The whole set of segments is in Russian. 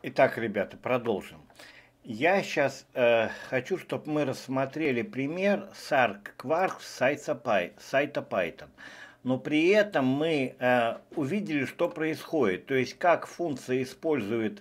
Итак, ребята, продолжим. Я сейчас хочу, чтобы мы рассмотрели пример SARC-Quark сайта Python. Но при этом мы увидели, что происходит. То есть, как функция использует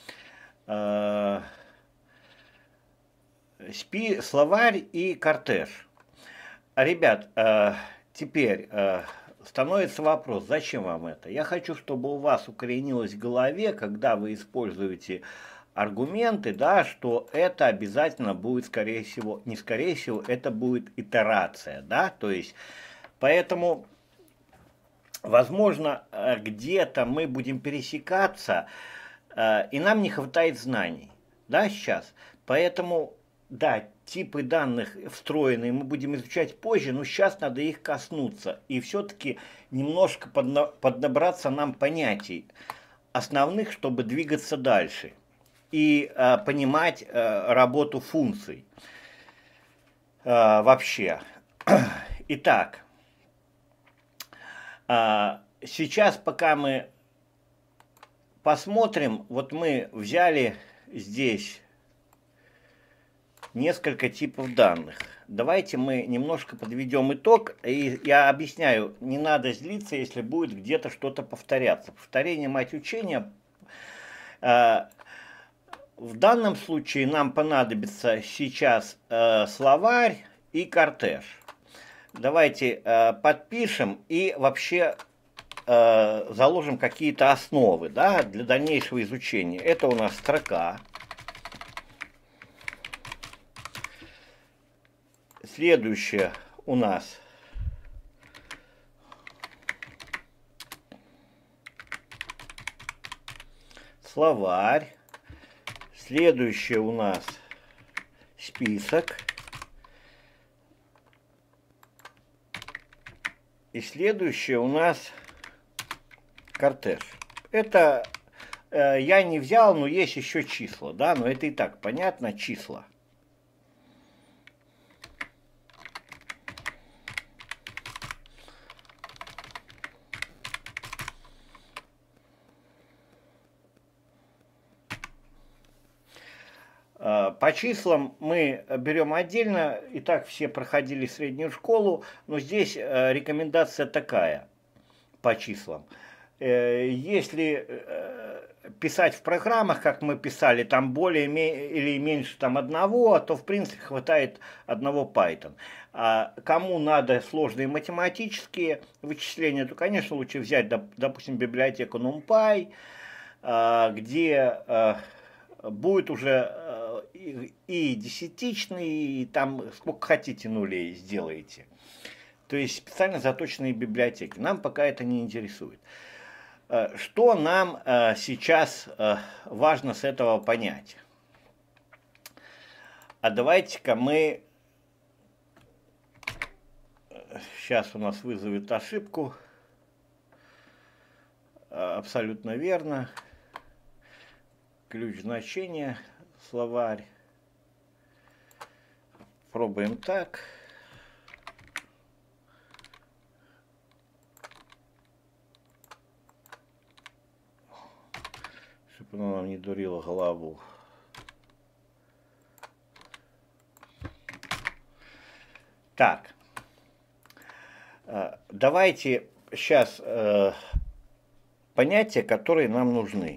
словарь и кортеж. Ребят, теперь становится вопрос, зачем вам это? Я хочу, чтобы у вас укоренилось в голове, когда вы используете аргументы, да, что это обязательно будет, скорее всего, не скорее всего, это будет итерация, да, то есть, поэтому, возможно, где-то мы будем пересекаться, и нам не хватает знаний, да, сейчас, поэтому, да, типы данных встроенные мы будем изучать позже, но сейчас надо их коснуться и все-таки немножко поднабраться нам понятий основных, чтобы двигаться дальше и понимать работу функций вообще. Итак, сейчас пока мы посмотрим, вот мы взяли здесь несколько типов данных. Давайте мы немножко подведем итог. И я объясняю, не надо злиться, если будет где-то что-то повторяться. Повторение мать учения. В данном случае нам понадобится сейчас словарь и кортеж. Давайте подпишем и вообще заложим какие-то основы, да, для дальнейшего изучения. Это у нас строка. Следующее у нас словарь. Следующее у нас список. И следующее у нас кортеж. Это я не взял, но есть еще числа, да, но это и так понятно, числа. По числам мы берем отдельно, и так все проходили среднюю школу, но здесь рекомендация такая по числам. Если писать в программах, как мы писали, там более или меньше там одного, то в принципе хватает одного Python. А кому надо сложные математические вычисления, то, конечно, лучше взять, допустим, библиотеку NumPy, где будет уже и десятичный, и там сколько хотите нулей сделаете. То есть специально заточенные библиотеки. Нам пока это не интересует. Что нам сейчас важно с этого понять? А давайте-ка мы... Сейчас у нас вызовет ошибку. Абсолютно верно. Ключ значения, словарь. Пробуем так. Чтобы оно нам не дурило голову. Так. Давайте сейчас понятия, которые нам нужны.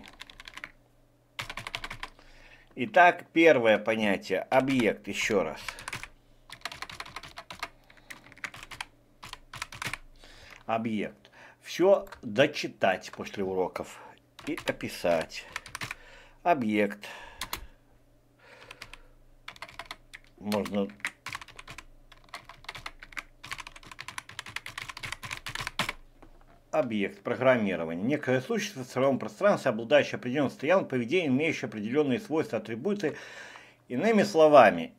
Итак, первое понятие, объект, еще раз. Объект. Все дочитать после уроков и описать. Объект. Можно... Объект программирования. Некое существо в цифровом пространстве, обладающее определенным состоянием поведения, имеющее определенные свойства, атрибуты. Иными словами,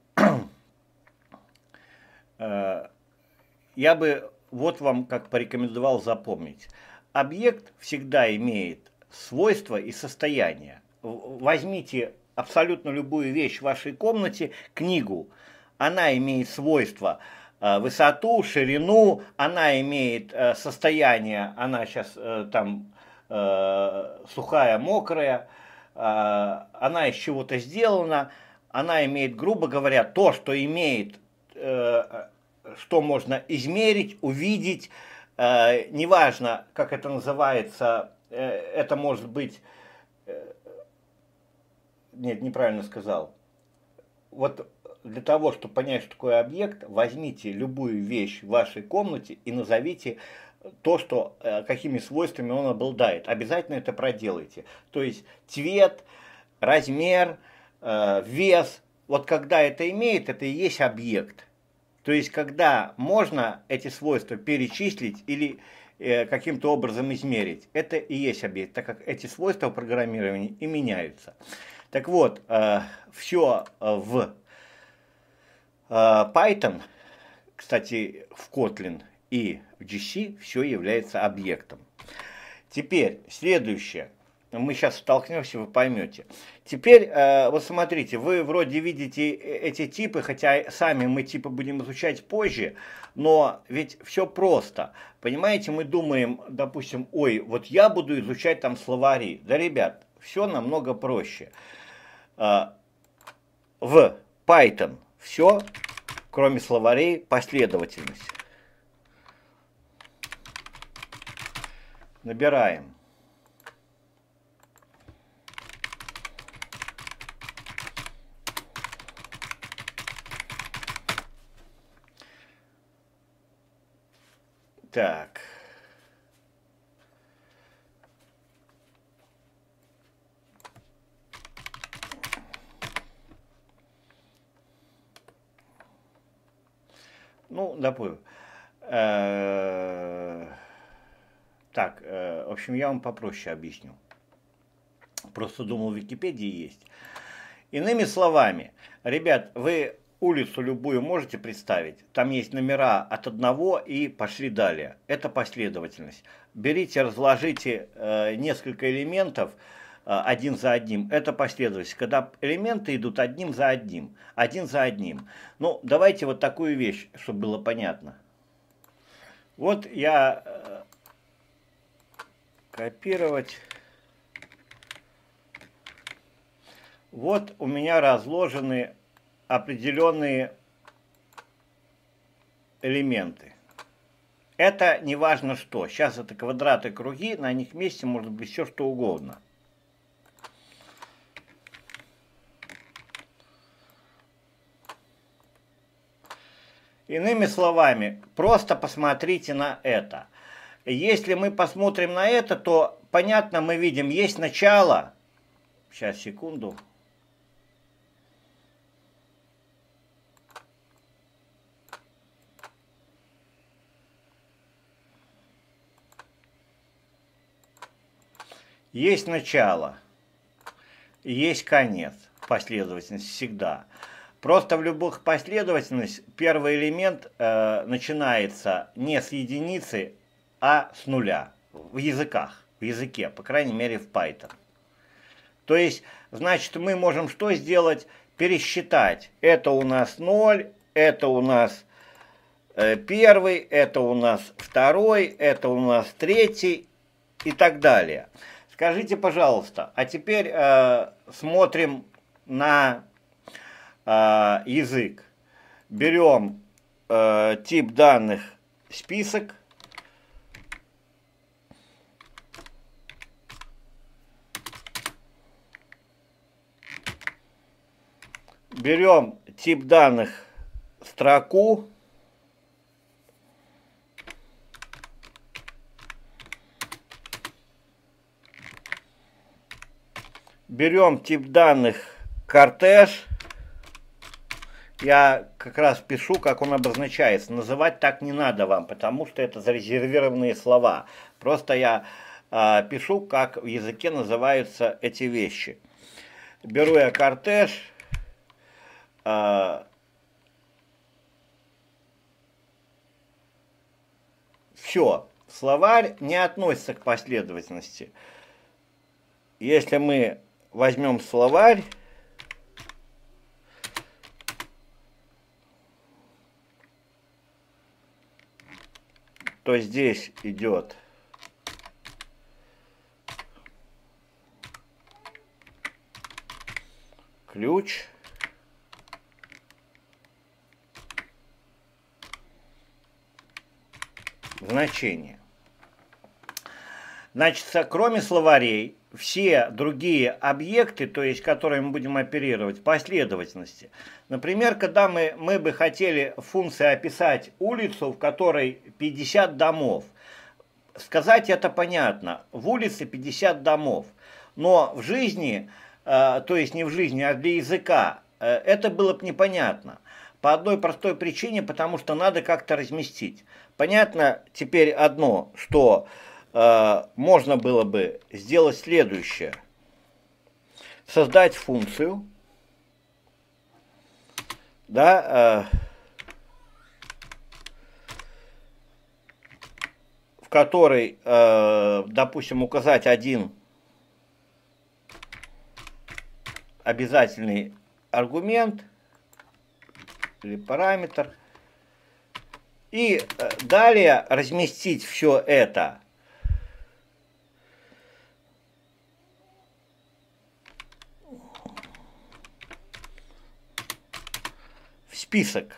я бы вот вам как порекомендовал запомнить. Объект всегда имеет свойства и состояние. Возьмите абсолютно любую вещь в вашей комнате, книгу. Она имеет свойства высоту, ширину, она имеет состояние, она сейчас там сухая, мокрая, она из чего-то сделана, она имеет, грубо говоря, то, что имеет, что можно измерить, увидеть, неважно, как это называется, это может быть, нет, неправильно сказал. Вот для того, чтобы понять, что такое объект, возьмите любую вещь в вашей комнате и назовите то, что, какими свойствами он обладает. Обязательно это проделайте. То есть цвет, размер, вес. Вот когда это имеет, это и есть объект. То есть когда можно эти свойства перечислить или каким-то образом измерить, это и есть объект, так как эти свойства программирования и меняются. Так вот, все в Python, кстати, в Kotlin и в GC все является объектом. Теперь следующее. Мы сейчас столкнемся, вы поймете. Теперь, вот смотрите, вы вроде видите эти типы, хотя сами мы типы будем изучать позже, но ведь все просто. Понимаете, мы думаем, допустим, ой, вот я буду изучать там словари. Да, ребят, все намного проще. В Python все, кроме словарей, последовательность. Набираем. Так. Ну, допустим. Так, в общем, я вам попроще объясню. Просто думал, в Википедии есть. Иными словами, ребят, вы улицу любую можете представить? Там есть номера от 1 и пошли далее. Это последовательность. Берите, разложите несколько элементов один за одним. Это последовательность. Когда элементы идут один за одним. Ну, давайте вот такую вещь, чтобы было понятно. Вот я копировать. Вот у меня разложены определенные элементы. Это не важно что. Сейчас это квадраты, круги, на них месте может быть все что угодно. Иными словами, просто посмотрите на это. Если мы посмотрим на это, то понятно, мы видим, есть начало. Сейчас, секунду. Есть начало, есть конец, последовательность всегда. Просто в любых последовательностях первый элемент начинается не с единицы, а с нуля. В языке, по крайней мере в Python. То есть, значит, мы можем что сделать? Пересчитать. Это у нас 0, это у нас первый, это у нас второй, это у нас третий и так далее. Скажите, пожалуйста, а теперь смотрим на язык. Берем тип данных список. Берем тип данных строку. Берем тип данных кортеж. Я как раз пишу, как он обозначается. Называть так не надо вам, потому что это зарезервированные слова. Просто я пишу, как в языке называются эти вещи. Беру я кортеж. Все. Словарь не относится к последовательности. Если мы возьмем словарь, то здесь идет ключ. Значение. Значит, кроме словарей, все другие объекты, то есть, которые мы будем оперировать, последовательности. Например, когда мы бы хотели функцией описать улицу, в которой 50 домов. Сказать это понятно. В улице 50 домов. Но в жизни, то есть не в жизни, а для языка, это было бы непонятно. По одной простой причине, потому что надо как-то разместить. Понятно теперь одно, что можно было бы сделать следующее. Создать функцию, да, в которой, допустим, указать один обязательный аргумент или параметр, и далее разместить все это в список.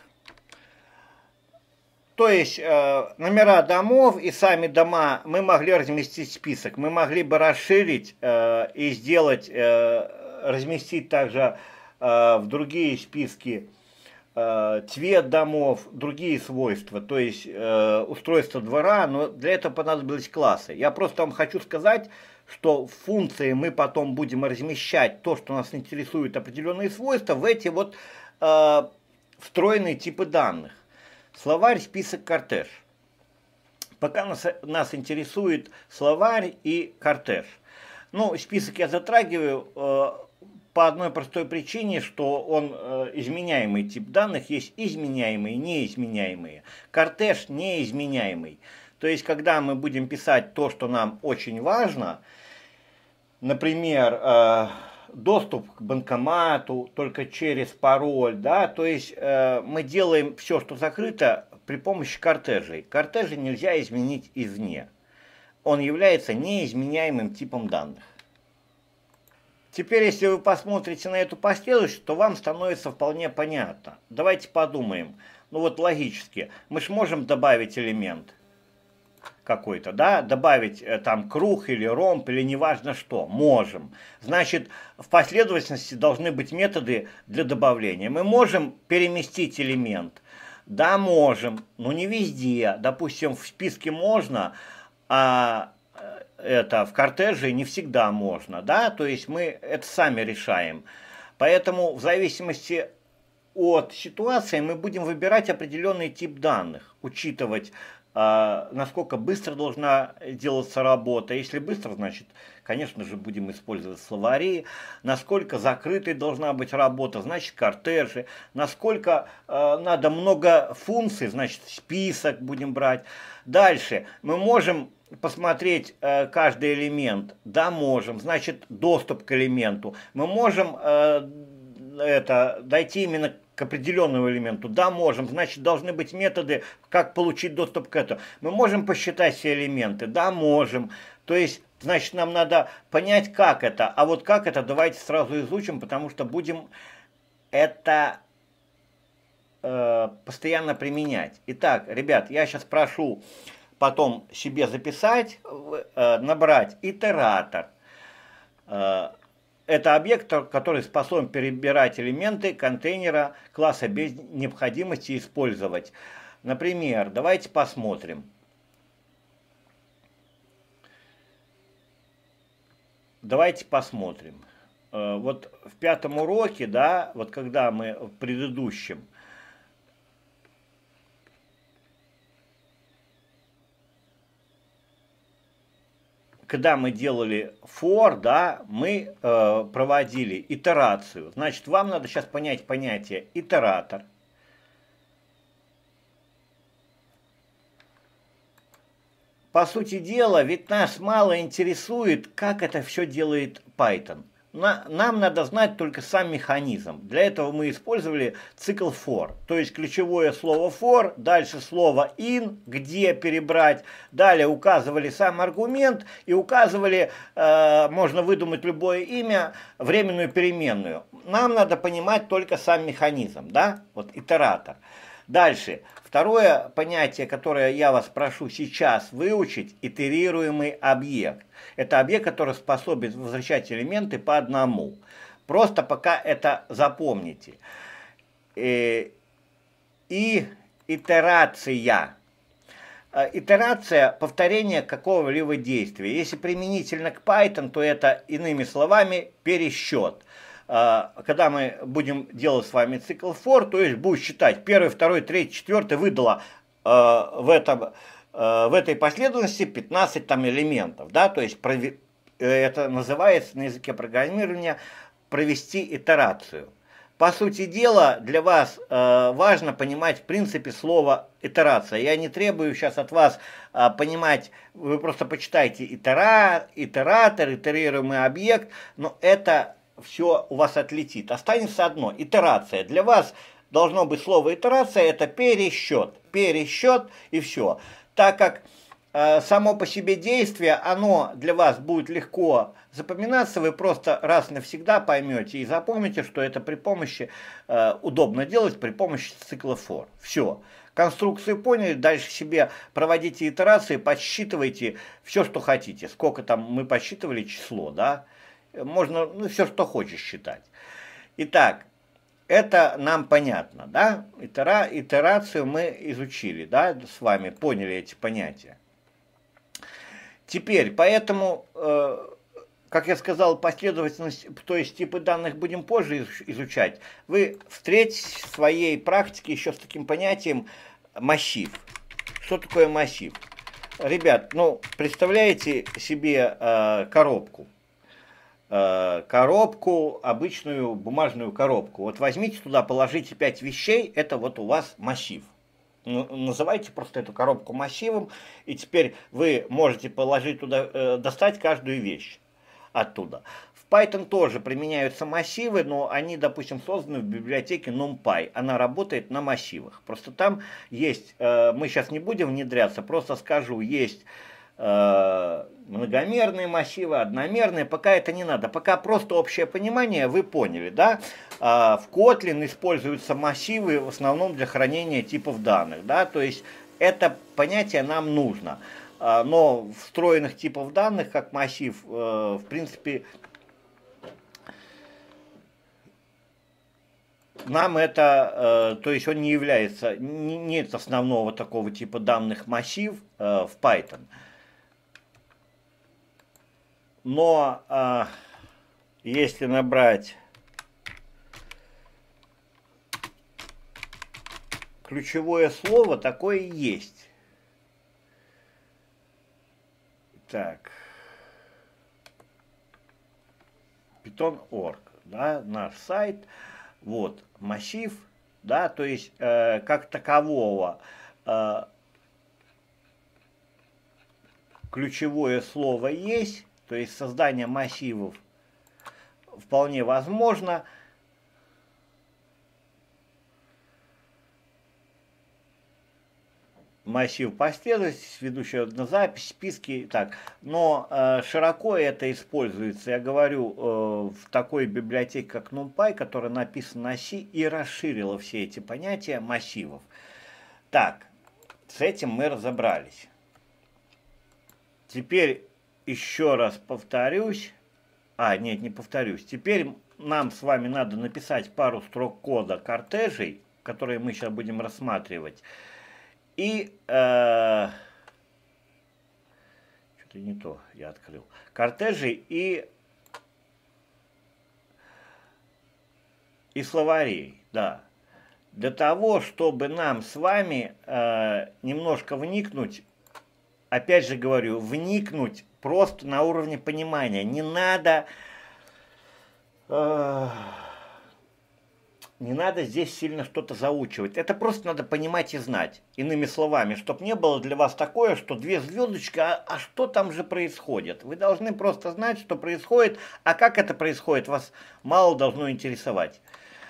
То есть номера домов и сами дома мы могли разместить в список. Мы могли бы расширить и сделать, разместить также в другие списки цвет домов, другие свойства, то есть устройство двора, но для этого понадобились классы. Я просто вам хочу сказать, что в функции мы потом будем размещать то, что нас интересует, определенные свойства, в эти вот встроенные типы данных. Словарь, список, кортеж. Пока нас интересует словарь и кортеж. Ну, список я затрагиваю по одной простой причине, что он изменяемый тип данных, есть изменяемые, неизменяемые. Кортеж неизменяемый. То есть, когда мы будем писать то, что нам очень важно, например, доступ к банкомату только через пароль, да, то есть мы делаем все, что закрыто, при помощи кортежей. Кортежи нельзя изменить извне. Он является неизменяемым типом данных. Теперь, если вы посмотрите на эту последовательность, то вам становится вполне понятно. Давайте подумаем. Ну вот логически, мы же можем добавить элемент какой-то, да, добавить там круг или ромб или неважно что, можем. Значит, в последовательности должны быть методы для добавления. Мы можем переместить элемент, да, можем, но не везде. Допустим, в списке можно, а это в кортеже не всегда можно, да, то есть мы это сами решаем. Поэтому в зависимости от ситуации мы будем выбирать определенный тип данных, учитывать, насколько быстро должна делаться работа. Если быстро, значит, конечно же, будем использовать словари. Насколько закрытой должна быть работа, значит, кортежи. Насколько надо много функций, значит, список будем брать. Дальше мы можем посмотреть каждый элемент. Да, можем. Значит, доступ к элементу. Мы можем дойти именно к определенному элементу. Да, можем. Значит, должны быть методы, как получить доступ к этому. Мы можем посчитать все элементы. Да, можем. То есть, значит, нам надо понять, как это. А вот как это, давайте сразу изучим, потому что будем это постоянно применять. Итак, ребят, я сейчас прошу потом себе записать, набрать итератор. Это объект, который способен перебирать элементы контейнера класса без необходимости использовать. Например, давайте посмотрим. Давайте посмотрим. Вот в 5-м уроке, да, вот когда мы в предыдущем, когда мы делали for, да, мы проводили итерацию. Значит, вам надо сейчас понять понятие итератор. По сути дела, ведь нас мало интересует, как это все делает Python. нам надо знать только сам механизм. Для этого мы использовали цикл for. То есть ключевое слово for, дальше слово in, где перебрать. Далее указывали сам аргумент и указывали, можно выдумать любое имя, временную переменную. Нам надо понимать только сам механизм, да, вот итератор. Дальше, второе понятие, которое я вас прошу сейчас выучить, итерируемый объект. Это объект, который способен возвращать элементы по одному. Просто пока это запомните. И итерация. Итерация – повторение какого-либо действия. Если применительно к Python, то это, иными словами, пересчет. Когда мы будем делать с вами цикл for, то есть будет считать 1, 2, 3, 4, выдало в этой последовательности 15 там элементов, да, то есть это называется на языке программирования провести итерацию. По сути дела, для вас важно понимать в принципе слово итерация. Я не требую сейчас от вас понимать, вы просто почитайте итератор, итерируемый объект, но это все у вас отлетит. Останется одно, итерация. Для вас должно быть слово итерация, это пересчет и все. Так как само по себе действие, оно для вас будет легко запоминаться, вы просто раз навсегда поймете и запомните, что это при помощи, удобно делать при помощи цикла for. Все. Конструкцию поняли, дальше себе проводите итерации, подсчитывайте все, что хотите. Сколько там мы подсчитывали число, да? Можно все, что хочешь считать. Итак, это нам понятно, да? Итерацию мы изучили, да, с вами, поняли эти понятия. Теперь, поэтому, как я сказал, последовательность, то есть типы данных будем позже изучать. Вы встретитесь в своей практике еще с таким понятием массив. Что такое массив? Ребят, ну, представляете себе коробку. Обычную бумажную коробку. Вот возьмите туда, положите 5 вещей, это вот у вас массив. Называйте просто эту коробку массивом, и теперь вы можете положить туда, достать каждую вещь оттуда. В Python тоже применяются массивы, но они, допустим, созданы в библиотеке NumPy. Она работает на массивах. Просто там есть, мы сейчас не будем внедряться, просто скажу, есть многомерные массивы, одномерные, пока это не надо, пока просто общее понимание, вы поняли, да? В Kotlin используются массивы в основном для хранения типов данных, да, то есть это понятие нам нужно, но встроенных типов данных, как массив, в принципе, нам это, то есть он не является, нет основного такого типа данных массив в Python. Но если набрать ключевое слово, такое и есть. Так. Python.org, да, наш сайт. Вот, массив, да, то есть как такового ключевое слово есть. То есть создание массивов вполне возможно. Массив последовательности, ведущая на запись, списки. Так. Но широко это используется, я говорю, в такой библиотеке, как NumPy, которая написана на C и расширила все эти понятия массивов. Так, с этим мы разобрались. Теперь еще раз повторюсь. Нет, не повторюсь. Теперь нам с вами надо написать пару строк кода кортежей, которые мы сейчас будем рассматривать. И что-то не то я открыл. Кортежей и словарей, да. Для того, чтобы нам с вами немножко вникнуть, опять же говорю, вникнуть просто на уровне понимания. Не надо не надо здесь сильно что-то заучивать. Это просто надо понимать и знать. Иными словами, чтобы не было для вас такое, что две звездочки, а что там же происходит? Вы должны просто знать, что происходит, а как это происходит, вас мало должно интересовать.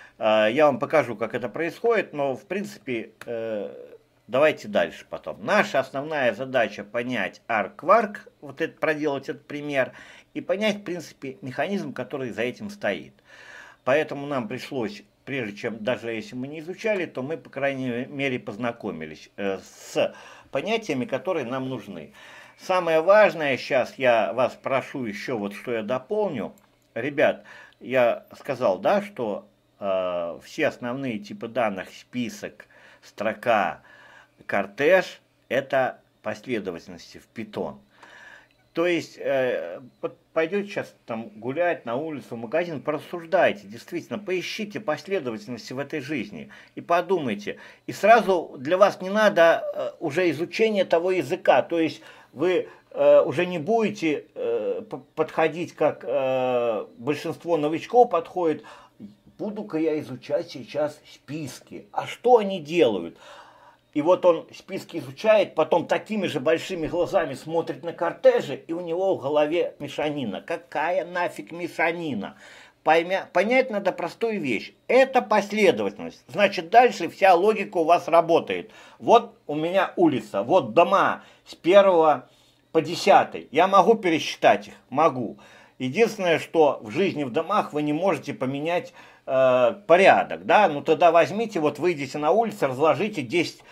Я вам покажу, как это происходит, но в принципе давайте дальше потом. Наша основная задача понять арк-варк, вот это, проделать этот пример, и понять, в принципе, механизм, который за этим стоит. Поэтому нам пришлось, прежде чем, даже если мы не изучали, то мы, по крайней мере, познакомились с понятиями, которые нам нужны. Самое важное сейчас, я вас прошу еще, вот что я дополню. Ребят, я сказал, да, что все основные типы данных, список, строка, кортеж, это последовательности в Python. То есть, пойдете сейчас там гулять на улицу, в магазин, порассуждайте, действительно, поищите последовательности в этой жизни и подумайте. И сразу для вас не надо уже изучение того языка, то есть вы уже не будете подходить, как большинство новичков подходит, буду-ка я изучать сейчас списки, а что они делают? И вот он списки изучает, потом такими же большими глазами смотрит на кортежи, и у него в голове мешанина. Какая нафиг мешанина? Понять надо простую вещь. Это последовательность. Значит, дальше вся логика у вас работает. Вот у меня улица, вот дома с 1 по 10. Я могу пересчитать их? Могу. Единственное, что в жизни в домах вы не можете поменять порядок. Да? Ну тогда возьмите, вот выйдите на улицу, разложите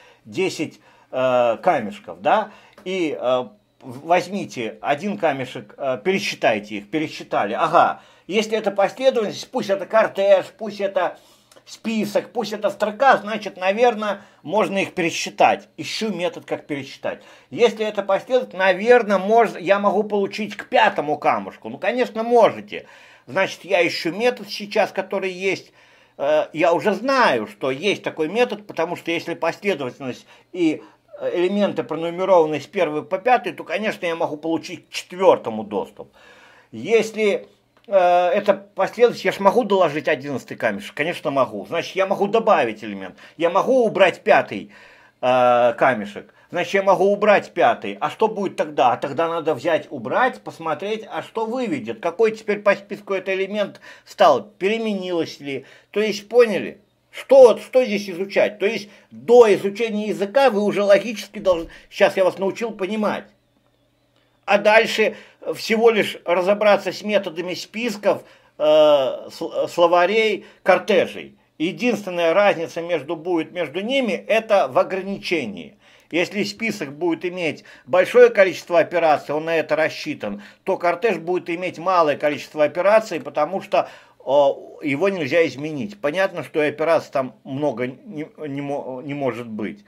10 камешков, да, и возьмите один камешек, пересчитайте их, пересчитали, ага, если это последовательность, пусть это кортеж, пусть это список, пусть это строка, значит, наверное, можно их пересчитать. Ищу метод, как пересчитать. Если это последовательность, наверное, я могу получить к 5-му камушку. Ну, конечно, можете. Значит, я ищу метод сейчас, который есть. Я уже знаю, что есть такой метод, потому что если последовательность и элементы пронумерованы с 1 по 5, то, конечно, я могу получить к 4-му доступ. Если это последовательность, я же могу доложить 11-й камешек? Конечно, могу. Значит, я могу добавить элемент. Я могу убрать 5-й камешек. Значит, я могу убрать 5-й. А что будет тогда? А тогда надо взять, убрать, посмотреть, а что выведет. Какой теперь по списку этот элемент стал? Переменилось ли? То есть, поняли? Что здесь изучать? То есть, до изучения языка вы уже логически должны... Сейчас я вас научил понимать. А дальше всего лишь разобраться с методами списков, словарей, кортежей. Единственная разница будет между ними, это в ограничении. Если список будет иметь большое количество операций, он на это рассчитан, то кортеж будет иметь малое количество операций, потому что его нельзя изменить. Понятно, что и операций там много не может быть.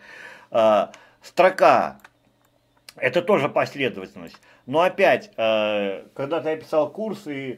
Строка – это тоже последовательность. Но опять, когда-то я писал курс, и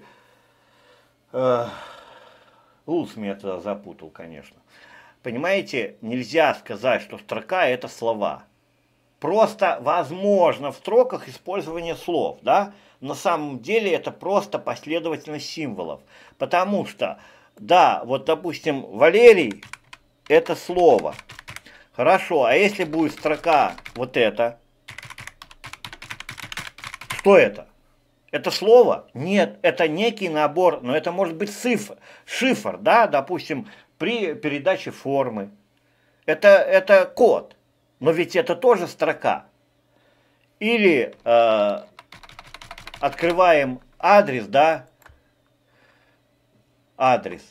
Луц меня тогда запутал, конечно. Понимаете, нельзя сказать, что строка – это слова. Просто возможно в строках использование слов, да? На самом деле это просто последовательность символов. Потому что, да, вот допустим, Валерий – это слово. Хорошо, а если будет строка вот это, что это? Это слово? Нет, это некий набор, но это может быть шифр, да, допустим, при передаче формы. Это код, но ведь это тоже строка. Или открываем адрес, да, адрес.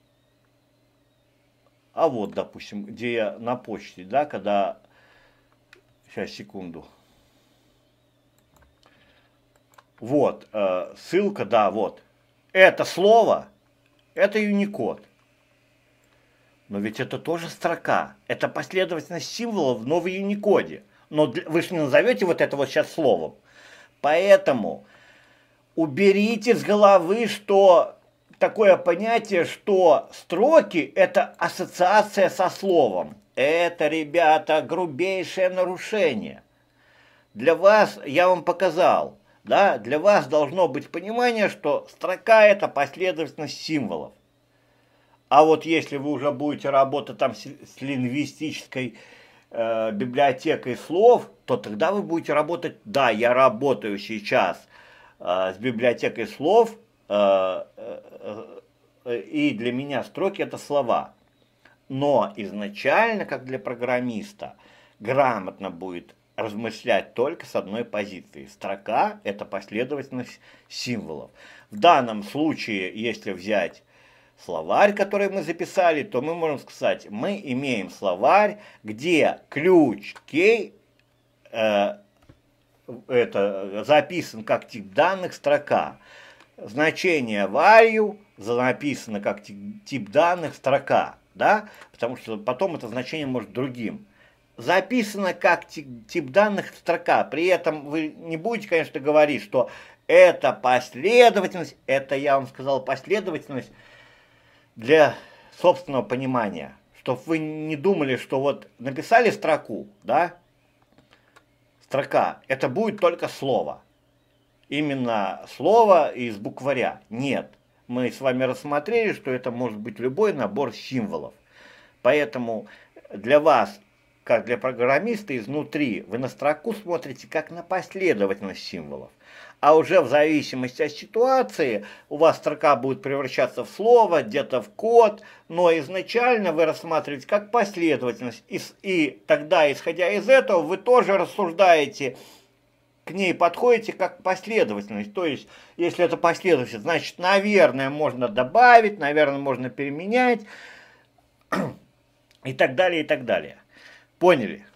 А вот, допустим, где я на почте, да, когда... Сейчас, секунду. Вот, ссылка, да, вот. Это слово, это Unicode. Но ведь это тоже строка. Это последовательность символов в Unicode. Но вы же не назовете вот это вот сейчас словом. Поэтому уберите с головы, что такое понятие, что строки – это ассоциация со словом. Это, ребята, грубейшее нарушение. Для вас, я вам показал, да, для вас должно быть понимание, что строка – это последовательность символов. А вот если вы уже будете работать там с лингвистической библиотекой слов, то тогда вы будете работать, да, я работаю сейчас с библиотекой слов, и для меня строки это слова. Но изначально, как для программиста, грамотно будет размышлять только с одной позиции. Строка – это последовательность символов. В данном случае, если взять словарь, который мы записали, то мы можем сказать, мы имеем словарь, где ключ key это записан как тип данных строка. Значение value написано как тип данных строка, да, потому что потом это значение может другим. Записано как тип данных строка, при этом вы не будете, конечно, говорить, что это последовательность, это я вам сказал последовательность для собственного понимания, чтобы вы не думали, что вот написали строку, да, строка, это будет только слово. Именно слово из букваря. Нет. Мы с вами рассмотрели, что это может быть любой набор символов. Поэтому для вас, как для программиста, изнутри вы на строку смотрите как на последовательность символов. А уже в зависимости от ситуации у вас строка будет превращаться в слово, где-то в код, но изначально вы рассматриваете как последовательность. И тогда, исходя из этого, вы тоже рассуждаете, к ней подходите как последовательность. То есть, если это последовательность, значит, наверное, можно добавить, наверное, можно переменять и так далее, и так далее. Поняли?